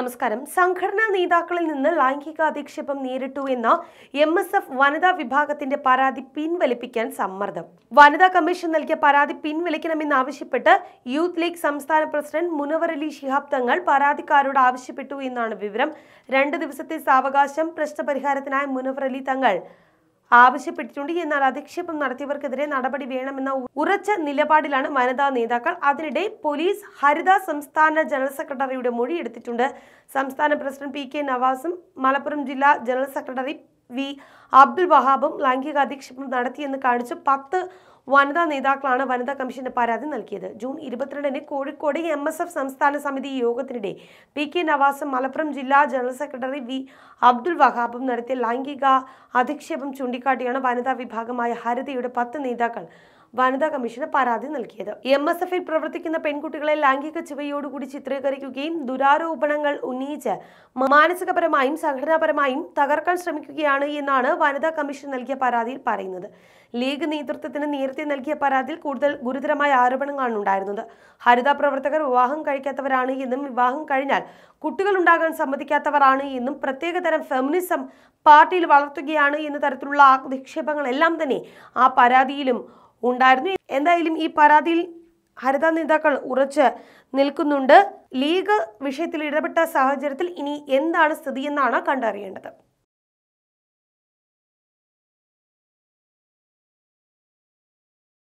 നമസ്കാരം. സംഘടനാ നേതാക്കളിൽ നിന്ന് ലൈംഗിക അധിക്ഷേപം നേരിട്ടു എന്ന MSF വനിതാ വിഭാഗത്തിന്റെ പരാതി പിൻവലിപ്പിക്കാൻ സമ്മർദ്ദം. വനിതാ കമ്മീഷൻ നൽകിയ പരാതി പിൻവലിക്കണമെന്നാവശ്യപ്പെട്ട് യൂത്ത് ലീഗ് സംസ്ഥാന പ്രസിഡന്റ് മുനവറലി ശിഹാബ് തങ്ങൾ പരാതിക്കാരോട് ആവശ്യപ്പെട്ടു എന്നാണ് വിവരം. 2 ദിവസത്തെ സാവകാശം പ്രശ്നപരിഹാരത്തിനായി മുനവറലി തങ്ങൾ ആവശ്യപ്പെട്ടിട്ടുണ്ട്. എന്നാൽ അധിക്ഷേപം നടത്തിയവർക്കെതിരെ നടപടി വേണമെന്ന ഉറച്ച നിലപാടിലാണ് വനിതാ നേതാക്കൾ. അതിനിടെ പോലീസ് ഹരിത സംസ്ഥാന ജനറൽ സെക്രട്ടറിയുടെ മൊഴിയെടുത്തിട്ടുണ്ട്. സംസ്ഥാന പ്രസിഡന്റ് PK നവാസും മലപ്പുറം ജില്ലാ ജനറൽ സെക്രട്ടറി V അബ്ദുൽ വഹാബും ലൈംഗിക അധിക്ഷേപം നടത്തിയെന്ന് കാണിച്ച് 10 വനിതാ നേതാക്കളാണ് വനിതാ കമ്മീഷന് പരാതി നൽകിയത്. ജൂൺ 22-ന് കോഴിക്കോട് MSF സംസ്ഥാന സമിതി യോഗത്തിനിടെ PK നവാസും മലപ്പുറം ജില്ലാ ജനറൽ സെക്രട്ടറി V അബ്ദുൽ വഹാബും നടത്തിയ ലൈംഗിക അധിക്ഷേപം ചൂണ്ടിക്കാട്ടിയാണ് വനിതാ വിഭാഗമായ ഹരിതയുടെ 10 നേതാക്കൾ വനിതാ കമ്മീഷന് പരാതി നൽകിയത്. MSFൽ പ്രവർത്തിക്കുന്ന പെൺകുട്ടികളെ ലൈംഗിക ചുവയോടുകൂടി ചിത്രീകരിക്കുകയും ദുരാരോപണങ്ങൾ ഉന്നയിച്ച് മാനസികപരമായും സംഘടനാപരമായും തകർക്കാൻ ശ്രമിക്കുകയാണ് എന്നാണ് വനിതാ കമ്മീഷൻ നൽകിയ പരാതിയിൽ പറയുന്നത്. ലീഗ് നേതൃത്വത്തിന് നേരത്തെ നൽകിയ പരാതിയിൽ കൂടുതൽ ഗുരുതരമായ ആരോപണങ്ങളാണ് ഉണ്ടായിരുന്നത്. ഹരിത പ്രവർത്തകർ വിവാഹം കഴിക്കാത്തവരാണ് എന്നും വിവാഹം കഴിഞ്ഞാൽ കുട്ടികൾ ഉണ്ടാകാൻ സമ്മതിക്കാത്തവരാണ് എന്നും പ്രത്യേകതരം ഫെമിനിസം പാർട്ടിയിൽ വളർത്തുകയാണ് എന്ന തരത്തിലുള്ള അധിക്ഷേപങ്ങളെല്ലാം തന്നെ ആ പരാതിയിലും ഉണ്ടായിരുന്നു. എന്തായാലും ഈ പരാതിയിൽ ഹരിത നേതാക്കൾ ഉറച്ച് നിൽക്കുന്നുണ്ട്. ലീഗ് വിഷയത്തിൽ ഇടപെട്ട സാഹചര്യത്തിൽ ഇനി എന്താണ് സ്ഥിതി എന്നാണ് കണ്ടറിയേണ്ടത്.